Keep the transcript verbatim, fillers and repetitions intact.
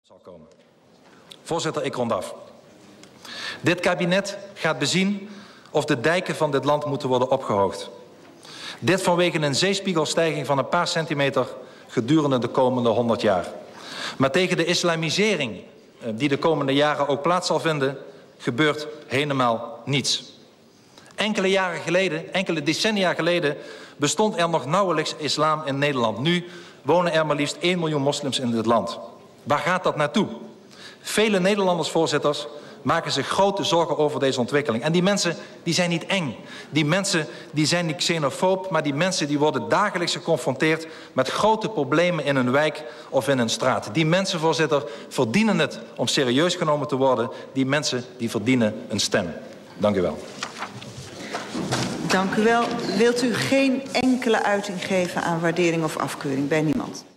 Zal komen. Voorzitter, ik rond af. Dit kabinet gaat bezien of de dijken van dit land moeten worden opgehoogd. Dit vanwege een zeespiegelstijging van een paar centimeter gedurende de komende honderd jaar. Maar tegen de islamisering die de komende jaren ook plaats zal vinden, gebeurt helemaal niets. Enkele jaren geleden, enkele decennia geleden, bestond er nog nauwelijks islam in Nederland. Nu wonen er maar liefst één miljoen moslims in dit land. Waar gaat dat naartoe? Vele Nederlanders, voorzitters, maken zich grote zorgen over deze ontwikkeling. En die mensen die zijn niet eng. Die mensen die zijn niet xenofoob, maar die mensen die worden dagelijks geconfronteerd met grote problemen in hun wijk of in hun straat. Die mensen, voorzitter, verdienen het om serieus genomen te worden. Die mensen die verdienen een stem. Dank u wel. Dank u wel. Wilt u geen enkele uiting geven aan waardering of afkeuring? Bij niemand.